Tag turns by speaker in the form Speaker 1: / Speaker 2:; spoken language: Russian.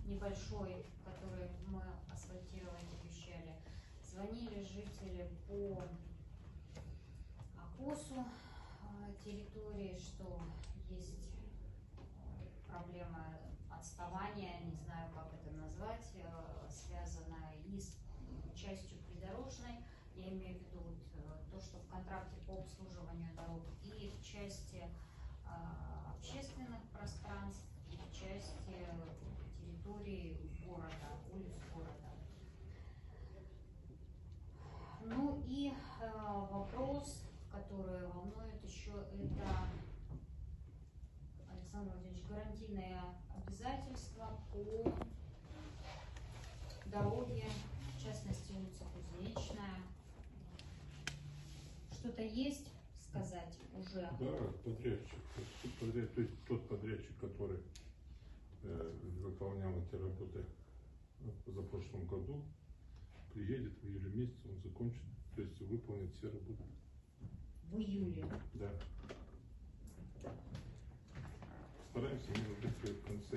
Speaker 1: небольшой, который мы асфальтировать обещали. Звонили жители по ОКОСу территории, что есть проблема отставания, не знаю, как это назвать, связанная и с частью придорожной, я имею в виду то, что в контракте по обслуживанию дорог, и в части общественных пространств, и в части территории города, улиц города. Ну и вопрос, который волнует еще, это, Александр Владимирович, гарантийные обязательства по дороге, в частности, улица Кузнечная. Что-то есть сказать уже?
Speaker 2: Да, подрядчик, то есть тот подрядчик, который выполнял эти работы в позапрошлом году, приедет в июле месяце, он закончит, то есть выполнит все работы.
Speaker 1: В июле?
Speaker 2: Да. Стараемся не забыть в конце